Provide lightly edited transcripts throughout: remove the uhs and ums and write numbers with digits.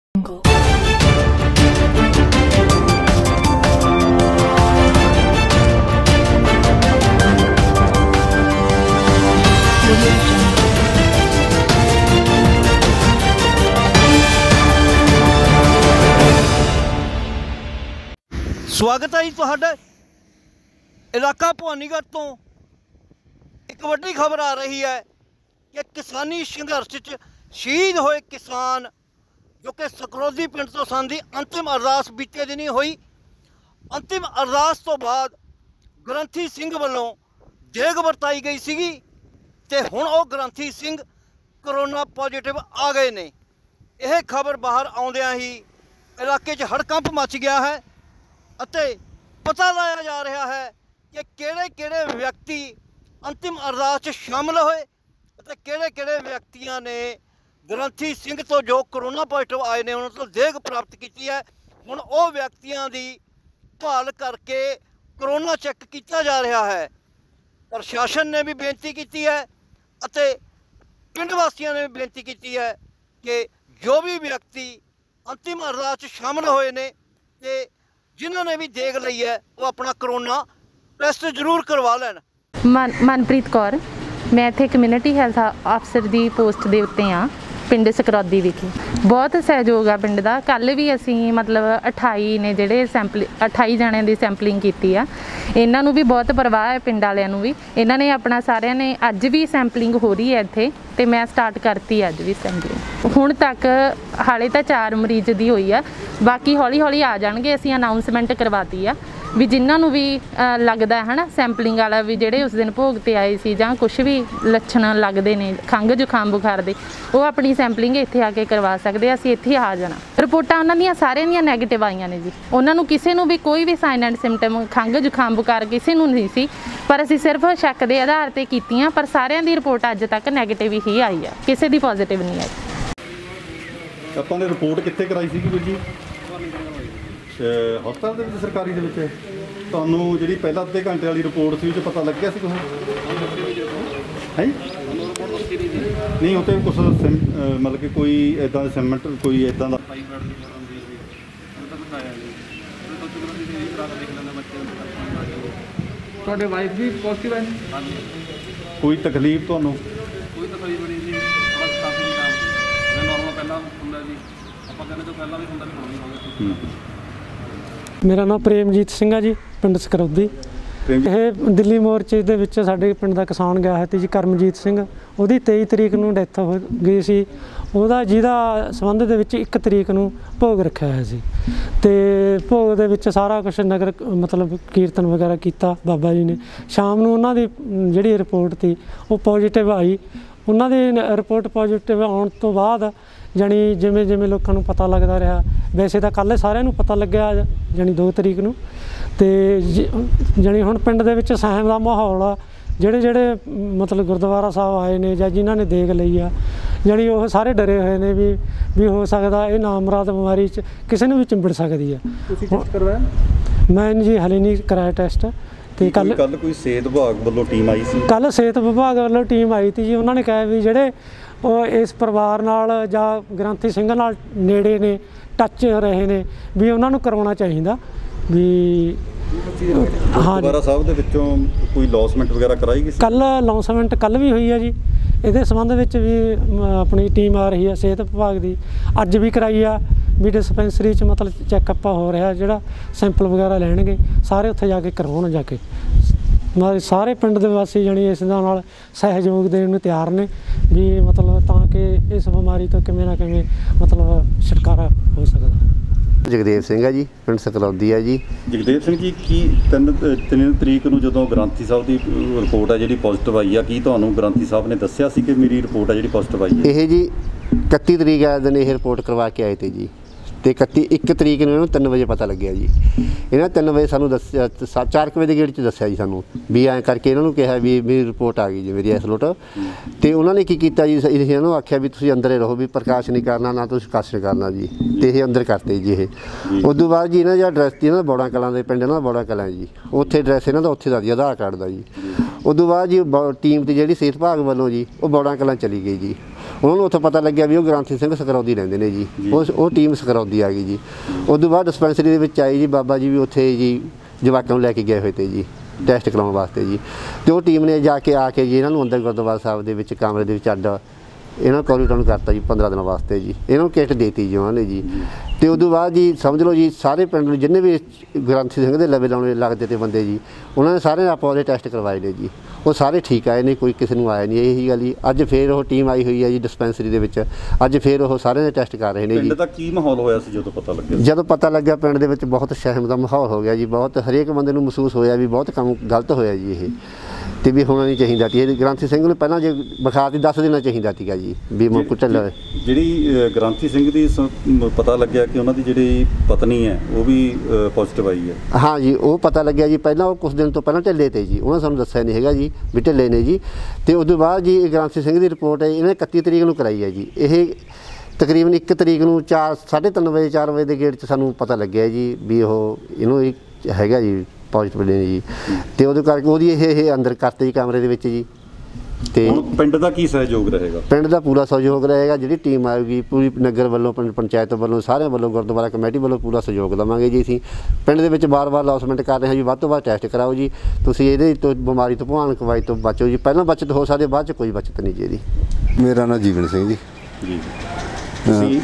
स्वागत है जी तुहाडा इलाका भवानीगढ़ तो एक वड्डी खबर आ रही है कि किसानी संघर्ष च शहीद होए किसान जो कि सकरौदी पिंड तो सन दी अंतिम अरदास बीते दिन हुई। अंतिम अरदास तो बाद ग्रंथी सिंह वालों देग वरताई गई सीगी ते हुण वो ग्रंथी सिंह करोना पॉजिटिव आ गए ने। यह खबर बाहर आउंदियां ही इलाके च हड़कंप मच गया है ਅਤੇ पता लाया जा रहा है कि ਕਿਹੜੇ व्यक्ति अंतिम अरदास शामिल होए ਅਤੇ ਕਿਹੜੇ व्यक्तियों ने ग्रंथी सिंह तो जो करोना पॉजिटिव आए ने उन्होंने तो देग प्राप्त की है। हुण वो व्यक्तियों की भाल करके करोना चैक किया जा रहा है। प्रशासन ने भी बेनती की है ਅਤੇ पिंड वासियों ने भी बेनती की है कि जो भी व्यक्ति अंतिम अरदास शामिल होए ने ते जिन्होंने भी देख ली है वो अपना करोना टेस्ट जरूर करवा लैन। मनप्रीत कौर, मैं इत्थे कम्यूनिटी हैल्थ अफसर की पोस्ट के उत्ते हाँ पिंड सकरौदी विखे। बहुत सहयोग आ पिंड का। कल भी असी मतलब 28 ने जिहड़े 28 जणिਆਂ ਦੀ सैंपलिंग की आ। इन्हों भी बहुत परवाह है पिंड वालियां भी। इन्होंने अपना सारिਆਂ ने अज भी सैंपलिंग हो रही है इत्थे ते मैं स्टार्ट करती अज भी सैंपलिंग। हुण तक हाले तो 4 मरीज दी होई आ, बाकी हौली हौली आ जाणगे। असीं अनाउंसमेंट करवाती आ भी जिन्होंने भी लगता है ना सैंपलिंग वाला भी जोड़े उस दिन भोग ते आए सी जां कुछ भी लक्षण लगते हैं खंघ जुखाम बुखार दे वो अपनी सैंपलिंग इत्थे आके करवा सकते। असीं इत्थे आ जाना। रिपोर्टां उन्हां दियां सारियां दियां नैगेटिव आईयां ने जी। उन्होंने किसी भी कोई भी साइन एंड सिम्पटम खंघ जुखाम बुखार किसी नूं नहीं सी, पर असीं सिर्फ शक के आधार पर कीतियां, पर सारियां दी रिपोर्ट अज तक नैगेटिव ही आई है, किसी दी पॉजिटिव नहीं आई। ਆਪਾਂ ਨੇ ਰਿਪੋਰਟ ਕਿੱਥੇ ਕਰਾਈ ਸੀ ਵੀਰ ਜੀ? ਹਸਪਤਾਲ ਦੇ ਵਿੱਚ ਸਰਕਾਰੀ ਦੇ ਵਿੱਚ। ਤੁਹਾਨੂੰ ਜਿਹੜੀ ਪਹਿਲਾਂ ਅੱਧੇ ਘੰਟੇ ਵਾਲੀ ਰਿਪੋਰਟ ਸੀ ਉਹ 'ਚ ਪਤਾ ਲੱਗਿਆ ਸੀ ਕੁਛ ਹੈ? ਨਹੀਂ ਉਹ 'ਤੇ ਕੁਛ ਮਤਲਬ ਕਿ ਕੋਈ ਇੱਦਾਂ ਦੇ ਸਿਮਟ ਕੋਈ ਇੱਦਾਂ ਦਾ ਤੁਹਾਡੇ ਵਾਈਫ ਵੀ ਪੋਜ਼ਿਟਿਵ ਹੈ? ਕੋਈ ਤਕਲੀਫ ਤੁਹਾਨੂੰ? ਕੋਈ ਤਕਲੀਫ ਨਹੀਂ ਜੀ, ਬਸ ਕਾਫੀ ਕੰਮ ਮੈਂ ਨੋਰਮਲ ਪਹਿਲਾਂ ਹੁੰਦਾ ਜੀ, ਆਪਾਂ ਕਹਿੰਦੇ ਤੋਂ ਪਹਿਲਾਂ ਵੀ ਹੁੰਦਾ ਵੀ ਹੁਣ ਨਹੀਂ ਹੋਗਾ। मेरा नाम प्रेमजीत सिंह है जी, पिंड सकरौदी। ਇਹ ਦਿੱਲੀ ਮੋਰਚੇ ਦੇ ਵਿੱਚ ਸਾਡੇ ਪਿੰਡ ਦਾ ਕਿਸਾਨ ਗਿਆ ਹੈ ਤੇ ਜੀ ਕਰਮਜੀਤ ਸਿੰਘ, ਉਹਦੀ 23 ਤਰੀਕ ਨੂੰ ਡੈਥ ਹੋ ਗਈ ਸੀ। ਉਹਦਾ ਜਿਹਦਾ ਸੰਬੰਧ ਦੇ ਵਿੱਚ 1 ਤਰੀਕ ਨੂੰ ਭੋਗ ਰੱਖਿਆ ਹੋਇਆ ਸੀ ਤੇ ਭੋਗ ਦੇ ਵਿੱਚ ਸਾਰਾ ਕੁਝ ਨਗਰ ਮਤਲਬ ਕੀਰਤਨ ਵਗੈਰਾ ਕੀਤਾ ਬਾਬਾ ਜੀ ਨੇ। ਸ਼ਾਮ ਨੂੰ ਉਹਨਾਂ ਦੀ ਜਿਹੜੀ ਰਿਪੋਰਟ ਸੀ ਉਹ ਪੋਜ਼ਿਟਿਵ ਆਈ। ਉਹਨਾਂ ਦੀ ਰਿਪੋਰਟ ਪੋਜ਼ਿਟਿਵ ਆਉਣ ਤੋਂ ਬਾਅਦ ਜਾਣੀ ਜਿਵੇਂ ਜਿਵੇਂ ਲੋਕਾਂ ਨੂੰ ਪਤਾ ਲੱਗਦਾ ਰਿਹਾ, ਵੈਸੇ ਤਾਂ ਕੱਲ੍ਹ ਸਾਰਿਆਂ ਨੂੰ ਪਤਾ ਲੱਗਿਆ ਜਾਣੀ 2 ਤਰੀਕ ਨੂੰ, ਅਤੇ ਜਾਣੀ ਹੁਣ ਪਿੰਡ ਦੇ ਵਿੱਚ ਸਹਿਮ ਦਾ ਮਾਹੌਲ ਆ। ਜਿਹੜੇ ਮਤਲਬ ਗੁਰਦੁਆਰਾ ਸਾਹਿਬ ਆਏ ਨੇ ਜਾਂ ਜਿਨ੍ਹਾਂ ਨੇ ਦੇਖ ਲਈ ਆ ਜਾਣੀ ਉਹ ਸਾਰੇ ਡਰੇ ਹੋਏ ਨੇ ਵੀ ਹੋ ਸਕਦਾ ਇਹ ਨਾਮੁਰਾਦ ਬਿਮਾਰੀ 'ਚ ਕਿਸੇ ਨੂੰ ਵੀ ਚਿੰਬੜ ਸਕਦੀ ਆ। ਤੁਸੀਂ ਟੈਸਟ ਕਰਵਾਇਆ? ਮੈਂ ਜੀ ਹਾਲੇ ਨਹੀਂ ਕਰਾਇਆ ਟੈਸਟ। ਅਤੇ ਕੱਲ੍ਹ ਕੋਈ ਸਿਹਤ ਵਿਭਾਗ ਵੱਲੋਂ ਟੀਮ ਆਈ ਸੀ? ਕੱਲ੍ਹ ਸਿਹਤ ਵਿਭਾਗ ਵੱਲੋਂ ਟੀਮ ਆਈ ਸੀ ਜੀ। ਉਹਨਾਂ ਨੇ ਕਿਹਾ ਵੀ ਜਿਹੜੇ ਉਹ ਇਸ ਪਰਿਵਾਰ ਨਾਲ ਜਾਂ ਗ੍ਰੰਥੀ ਸਿੰਘ ਨਾਲ ਨੇੜੇ ਨੇ, ਟੱਚ ਰਹੇ ਨੇ, ਵੀ ਉਹਨਾਂ ਨੂੰ ਕਰਵਾਉਣਾ ਚਾਹੀਦਾ ਵੀ। ਹਾਂ, ਗੁਰਦੁਆਰਾ ਸਾਹਿਬ ਦੇ ਵਿੱਚੋਂ ਕੋਈ ਲੌਸਮੈਂਟ ਵਗੈਰਾ ਕਰਾਈ ਗਈ? ਕੱਲ੍ਹ ਲੌਂਸਮੈਂਟ ਕੱਲ੍ਹ ਵੀ ਹੋਈ ਹੈ ਜੀ। ਇਹਦੇ ਸੰਬੰਧ ਵਿੱਚ ਵੀ ਆਪਣੀ ਟੀਮ ਆ ਰਹੀ ਹੈ ਸਿਹਤ ਵਿਭਾਗ ਦੀ, ਅੱਜ ਵੀ ਕਰਾਈ ਆ ਵੀ ਡਿਸਪੈਂਸਰੀ 'ਚ ਮਤਲਬ ਚੈੱਕਅਪ ਹੋ ਰਿਹਾ, ਜਿਹੜਾ ਸੈਂਪਲ ਵਗੈਰਾ ਲੈਣਗੇ ਸਾਰੇ ਉੱਥੇ ਜਾ ਕੇ ਕਰਵਾਉਣ ਜਾ ਕੇ। ਸਾਰੇ ਪਿੰਡ ਦੇ ਵਾਸੀ ਜਾਣੀ ਇਸ ਦੇ ਨਾਲ ਸਹਿਯੋਗ ਦੇਣ ਨੂੰ ਤਿਆਰ ਨੇ ਵੀ ਮਤਲਬ ਤਾਂ ਕਿ ਇਸ ਬਿਮਾਰੀ ਤੋਂ ਕਿਵੇਂ ਨਾ ਕਿਵੇਂ ਮਤਲਬ ਛੁਟਕਾਰਾ ਹੋ ਸਕਦਾ। ਜਗਦੇਵ ਸਿੰਘ ਹੈ ਜੀ, ਪਿੰਡ ਸਕਰੌਦੀ ਹੈ ਜੀ। ਜਗਦੇਵ ਸਿੰਘ ਜੀ, ਕੀ 3 ਤਰੀਕ ਨੂੰ ਜਦੋਂ ਗ੍ਰੰਥੀ ਸਾਹਿਬ ਦੀ ਰਿਪੋਰਟ ਹੈ ਜਿਹੜੀ ਪੋਜ਼ਿਟਿਵ ਆਈ ਆ, ਕੀ ਤੁਹਾਨੂੰ ਗ੍ਰੰਥੀ ਸਾਹਿਬ ਨੇ ਦੱਸਿਆ ਸੀ ਕਿ ਮੇਰੀ ਰਿਪੋਰਟ ਹੈ ਜਿਹੜੀ ਪੋਜ਼ਿਟਿਵ ਆਈ ਹੈ? ਇਹ ਜੀ 31 ਤਰੀਕ ਵਾਲੇ ਦਿਨ ਇਹ ਰਿਪੋਰਟ ਕਰਵਾ ਕੇ ਆਏ ਤੇ ਜੀ, ਤੇ 1 ਤਰੀਕ ਨੂੰ ਇਹਨੂੰ 3 ਵਜੇ ਪਤਾ ਲੱਗਿਆ ਜੀ। ਇਹਨਾਂ 3 ਵਜੇ ਸਾਨੂੰ ਦੱਸਿਆ, 4 ਵਜੇ ਦੇ ਗੇਟ 'ਚ ਦੱਸਿਆ ਜੀ ਸਾਨੂੰ ਵੀ ਐਂ ਕਰਕੇ ਇਹਨਾਂ ਨੂੰ ਕਿਹਾ ਵੀ ਮੇਰੀ ਰਿਪੋਰਟ ਆ ਗਈ ਜੀ ਮੇਰੀ ਇਸ ਲੋਟ। ਅਤੇ ਉਹਨਾਂ ਨੇ ਕੀ ਕੀਤਾ ਜੀ, ਅਸੀਂ ਇਹਨਾਂ ਨੂੰ ਆਖਿਆ ਵੀ ਤੁਸੀਂ ਅੰਦਰ ਰਹੋ, ਵੀ ਪ੍ਰਕਾਸ਼ ਨਹੀਂ ਕਰਨਾ, ਨਾ ਤੁਸੀਂ ਕਸ਼ ਕਰਨਾ ਜੀ, ਅਤੇ ਇਹ ਅੰਦਰ ਕਰਤੇ ਜੀ। ਇਹ ਉਦੋਂ ਬਾਅਦ ਜੀ ਇਹਨਾਂ ਦਾ ਐਡਰੈਸ ਸੀ ਇਹਨਾਂ ਦਾ ਬੌੜਾ ਕਲਾਂ ਦੇ ਪਿੰਡ, ਇਹਨਾਂ ਦਾ ਬੌੜਾ ਕਲਾਂ ਜੀ, ਉੱਥੇ ਐਡਰੈਸ ਇਹਨਾਂ ਦਾ ਉੱਥੇ ਦਾ ਜੀ ਆਧਾਰ ਕਾਰਡ ਦਾ ਜੀ। ਉਦੋਂ ਬਾਅਦ ਜੀ ਟੀਮ ਦੀ ਜਿਹੜੀ ਸਿਹਤ ਵਿਭਾਗ ਵੱਲੋਂ ਜੀ ਉਹ ਬੌੜਾ ਕਲਾਂ ਚਲੀ ਗਈ ਜੀ। ਉਹਨਾਂ ਨੂੰ ਉੱਥੋਂ ਪਤਾ ਲੱਗਿਆ ਵੀ ਉਹ ਗ੍ਰੰਥੀ ਸਿੰਘ ਸਕਰੌਦੀ ਰਹਿੰਦੇ ਨੇ ਜੀ। ਉਹ ਟੀਮ ਸਕਰੌਦੀ ਆ ਗਈ ਜੀ। ਉਸ ਤੋਂ ਬਾਅਦ ਡਿਸਪੈਂਸਰੀ ਦੇ ਵਿੱਚ ਆਈ ਜੀ, ਬਾਬਾ ਜੀ ਵੀ ਉੱਥੇ ਜੀ ਜਵਾਕਾਂ ਨੂੰ ਲੈ ਕੇ ਗਏ ਹੋਏ ਤੇ ਜੀ ਟੈਸਟ ਕਰਾਉਣ ਵਾਸਤੇ ਜੀ। ਤੇ ਉਹ ਟੀਮ ਨੇ ਜਾ ਕੇ ਆ ਕੇ ਜੀ ਇਹਨਾਂ ਨੂੰ ਅੰਦਰ ਗੁਰਦੁਆਰਾ ਸਾਹਿਬ ਦੇ ਵਿੱਚ ਕਮਰੇ ਦੇ ਵਿੱਚ ਅੱਡ ਇਹਨਾਂ ਨੂੰ ਕੁਆਰੰਟਾਈਨ ਕਰਤਾ ਜੀ 15 ਦਿਨਾਂ ਵਾਸਤੇ ਜੀ। ਇਹਨਾਂ ਨੂੰ ਕਿੱਟ ਦੇਤੀ ਜੀ ਉਹਨਾਂ ਨੇ ਜੀ। ਤੇ ਉਦੋਂ ਬਾਅਦ ਜੀ ਸਮਝ ਲਓ ਜੀ ਸਾਰੇ ਪਿੰਡ ਨੂੰ ਜਿੰਨੇ ਵੀ ਗ੍ਰੰਥੀ ਸਿੰਘ ਦੇ ਲਵੇ ਲਾਉਣੇ ਲੱਗਦੇ ਤੇ ਬੰਦੇ ਜੀ, ਉਹਨਾਂ ਨੇ ਸਾਰੇ ਆਪੋ ਦੇ ਟੈਸਟ ਕਰਵਾਏ ਨੇ ਜੀ। ਉਹ ਸਾਰੇ ਠੀਕ ਆਏ ਨੇ, ਕੋਈ ਕਿਸੇ ਨੂੰ ਆਇਆ ਨਹੀਂ। ਇਹੀ ਗੱਲ ਜੀ ਅੱਜ ਫੇਰ ਉਹ ਟੀਮ ਆਈ ਹੋਈ ਹੈ ਜੀ ਡਿਸਪੈਂਸਰੀ ਦੇ ਵਿੱਚ। ਅੱਜ ਫੇਰ ਉਹ ਸਾਰਿਆਂ ਦੇ ਟੈਸਟ ਕਰ ਰਹੇ ਨੇ ਜੀ। ਪਿੰਡ ਦਾ ਕੀ ਮਾਹੌਲ ਹੋਇਆ ਸੀ ਜਦੋਂ ਪਤਾ ਲੱਗਿਆ? ਜਦੋਂ ਪਤਾ ਲੱਗਿਆ ਪਿੰਡ ਦੇ ਵਿੱਚ ਬਹੁਤ ਸਹਿਮ ਦਾ ਮਾਹੌਲ ਹੋ ਗਿਆ ਜੀ। ਬਹੁਤ ਹਰੇਕ ਬੰਦੇ ਨੂੰ ਮਹਿਸੂਸ ਹੋਇਆ ਵੀ ਬਹੁਤ ਕੰਮ ਗਲਤ ਹੋਇਆ ਜੀ ਇਹ, ਤੇ ਵੀ ਹੋਣਾ ਨਹੀਂ ਚਾਹੀਦਾ ਸੀ। ਇਹ ਗ੍ਰੰਥੀ ਸਿੰਘ ਨੂੰ ਪਹਿਲਾਂ ਜੇ ਬੁਖਾਰ ਦੀ 10 ਦੇਣਾ ਚਾਹੀਦਾ ਸੀਗਾ ਜੀ ਵੀ ਮੁੱਕ ਢਿੱਲਾ। ਜਿਹੜੀ ਗ੍ਰੰਥੀ ਸਿੰਘ ਦੀ ਪਤਾ ਲੱਗਿਆ ਕਿ ਉਹਨਾਂ ਦੀ ਜਿਹੜੀ ਪਤਨੀ ਹੈ ਉਹ ਵੀ ਪੋਜ਼ਿਟਿਵ ਆਈ ਹੈ। ਹਾਂ ਜੀ, ਉਹ ਪਤਾ ਲੱਗਿਆ ਜੀ ਪਹਿਲਾਂ। ਉਹ ਕੁਝ ਦਿਨ ਤੋਂ ਪਹਿਲਾਂ ਢਿੱਲੇ ਤੇ ਜੀ, ਉਹਨਾਂ ਸਾਨੂੰ ਦੱਸਿਆ ਨਹੀਂ ਹੈਗਾ ਜੀ ਵੀ ਢਿੱਲੇ ਨੇ ਜੀ। ਤੇ ਉਸ ਤੋਂ ਬਾਅਦ ਜੀ ਗ੍ਰੰਥੀ ਸਿੰਘ ਦੀ ਰਿਪੋਰਟ ਹੈ ਇਹਨੇ 31 ਤਰੀਕ ਨੂੰ ਕਰਾਈ ਹੈ ਜੀ। ਇਹ ਤਕਰੀਬਨ 1 ਤਰੀਕ ਨੂੰ 3:30 ਵਜੇ 4 ਵਜੇ ਦੇ ਗੇੜ 'ਚ ਸਾਨੂੰ ਪਤਾ ਲੱਗਿਆ ਜੀ ਵੀ ਉਹ ਇਹਨੂੰ ਹੈਗਾ ਜੀ ਪੋਜ਼ਿਟਿਵ ਨੇ ਜੀ। ਤੇ ਉਹਦੇ ਕਰਕੇ ਉਹਦੀ ਇਹ ਅੰਦਰ ਕਰਤੇ ਜੀ ਕਮਰੇ ਦੇ ਵਿੱਚ ਜੀ। ਤੇ ਹੁਣ ਪਿੰਡ ਦਾ ਕੀ ਸਹਿਯੋਗ ਰਹੇਗਾ? ਪਿੰਡ ਦਾ ਪੂਰਾ ਸਹਿਯੋਗ ਰਹੇਗਾ। ਜਿਹੜੀ ਟੀਮ ਆਏਗੀ ਪੂਰੀ ਨਗਰ ਵੱਲੋਂ, ਪੰਚਾਇਤ ਵੱਲੋਂ, ਸਾਰਿਆਂ ਵੱਲੋਂ, ਗੁਰਦੁਆਰਾ ਕਮੇਟੀ ਵੱਲੋਂ ਪੂਰਾ ਸਹਿਯੋਗ ਦੇਵਾਂਗੇ ਜੀ। ਅਸੀਂ ਪਿੰਡ ਦੇ ਵਿੱਚ ਵਾਰ-ਵਾਰ ਅਨਾਉਂਸਮੈਂਟ ਕਰ ਰਹੇ ਹਾਂ ਜੀ, ਵੱਧ ਤੋਂ ਵੱਧ ਟੈਸਟ ਕਰਾਓ ਜੀ। ਤੁਸੀਂ ਇਹਦੇ ਤੋਂ ਬਿਮਾਰੀ ਤੋਂ ਭਿਆਨਕ ਵਾਈ ਤੋਂ ਬਚੋ ਜੀ। ਪਹਿਲਾਂ ਬਚਤ ਹੋ ਸਕਦੀ, ਬਾਅਦ 'ਚ ਕੋਈ ਬਚਤ ਨਹੀਂ ਜੀ ਇਹਦੀ। ਮੇਰਾ ਨਾਮ ਜੀਵਨ ਸਿੰਘ ਜੀ। ਤੁਸੀਂ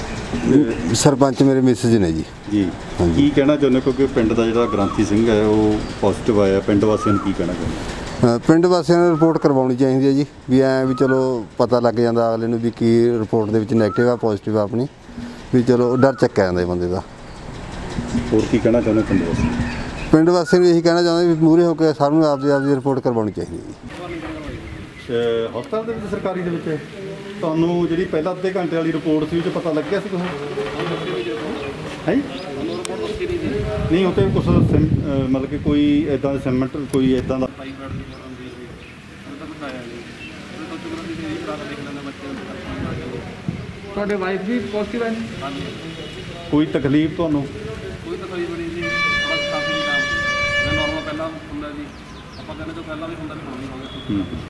ਸਰਪੰਚ ਮੇਰੇ ਮਿਸਿਸ ਨੇ ਜੀ। ਜੀ ਕੀ ਕਹਿਣਾ ਚਾਹੁੰਦੇ ਹੋ? ਕਿਉਂਕਿ ਪਿੰਡ ਦਾ ਜਿਹੜਾ ਗ੍ਰੰਥੀ ਸਿੰਘ ਹੈ ਉਹ ਪੋਜ਼ਿਟਿਵ ਆਇਆ, ਪਿੰਡ ਵਾਸੀਆਂ ਨੂੰ ਕੀ ਕਹਿਣਾ ਚਾਹੁੰਦੇ? ਪਿੰਡ ਵਾਸੀਆਂ ਨੂੰ ਰਿਪੋਰਟ ਕਰਵਾਉਣੀ ਚਾਹੀਦੀ ਹੈ ਜੀ। ਵੀ ਐਂ ਵੀ ਚਲੋ ਪਤਾ ਲੱਗ ਜਾਂਦਾ ਅਗਲੇ ਨੂੰ ਵੀ ਕੀ ਰਿਪੋਰਟ ਦੇ ਵਿੱਚ ਨੈਗੇਟਿਵ ਆ ਪੋਜ਼ਿਟਿਵ ਆ ਆਪਣੀ, ਵੀ ਚਲੋ ਡਰ ਚੱਕਿਆ ਜਾਂਦਾ ਬੰਦੇ ਦਾ। ਹੋਰ ਕੀ ਕਹਿਣਾ ਚਾਹੁੰਦੇ ਪਿੰਡ ਵਾਸੀ? ਪਿੰਡ ਵਾਸੀਆਂ ਨੂੰ ਇਹੀ ਕਹਿਣਾ ਚਾਹੁੰਦੇ ਵੀ ਮੂਹਰੇ ਹੋ ਕੇ ਸਾਰਿਆਂ ਨੂੰ ਆਪਦੀ ਰਿਪੋਰਟ ਕਰਵਾਉਣੀ ਚਾਹੀਦੀ ਹੈ ਜੀ। ਹਸਪਤਾਲ ਦੇ ਵਿੱਚ, ਸਰਕਾਰੀ ਦੇ ਵਿੱਚ ਤੁਹਾਨੂੰ ਜਿਹੜੀ ਪਹਿਲਾਂ ਅੱਧੇ ਘੰਟੇ ਵਾਲੀ ਰਿਪੋਰਟ ਸੀ ਉਹ 'ਚ ਪਤਾ ਲੱਗਿਆ ਸੀ ਕੁਛ? ਹੈ ਨਹੀਂ, ਉਹ 'ਤੇ ਕੁਛ ਮਤਲਬ ਕਿ ਕੋਈ ਇੱਦਾਂ ਦਾ ਸਿਮੈਂਟ, ਕੋਈ ਇੱਦਾਂ ਦਾ ਟਾਈਫਾਇਡ ਦੀ ਪ੍ਰੋਬਲਮ ਹੁੰਦੀ ਸੀ। ਉਹ ਤਾਂ ਕੁਛ ਆਇਆ ਨਹੀਂ। ਉਹ ਤਾਂ ਚੁਗਰਾਂ ਦੀ ਦੇਖ ਲੈਂਦਾ ਬੱਚੇ ਨੂੰ। ਤੁਹਾਡੇ ਵਾਈਫ ਵੀ ਪੋਜ਼ਿਟਿਵ ਹੈ? ਹਾਂਜੀ। ਕੋਈ ਤਕਲੀਫ ਤੁਹਾਨੂੰ? ਕੋਈ ਤਕਲੀਫ ਨਹੀਂ ਜੀ, ਬਸ ਕਾਫੀ ਟਾਈਮ ਮੈਂ ਨਾਰਮਲ ਪਹਿਲਾਂ ਹੁੰਦਾ ਜੀ। ਆਪਾਂ ਕਹਿੰਦੇ ਤੋਂ ਪਹਿਲਾਂ ਵੀ ਹੁੰਦਾ ਵੀ ਹੁਣ ਨਹੀਂ ਹੋ ਗਿਆ।